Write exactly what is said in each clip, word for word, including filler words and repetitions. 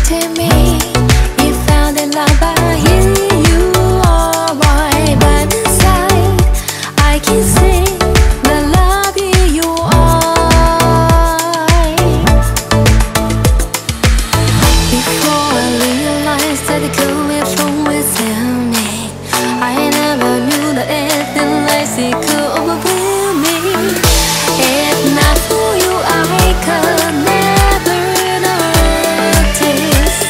to me. You found in love by you. You are right by my side. I can see the love you are. Before I realized that it coming from within me, I never knew that anything like it could overwhelm me. If not for you, I could never notice.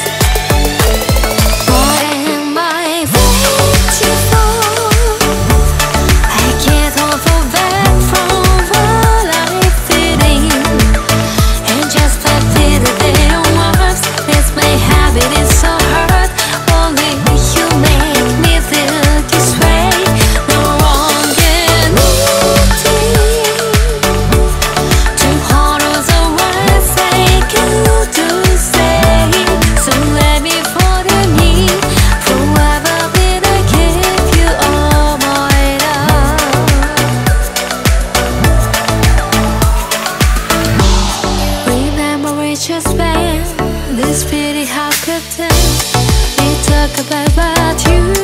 What am I waiting for? I can't hold for back from what I'm feeling, and just the feeling they works. It's my habit, it's so hurt. Only you make me feel this way. No wrong and nothing. Two hearts are words I could do say. So let me forgive me forever. Did I give you all my love? Remember we just spent this pretty half curtain. We talk about what you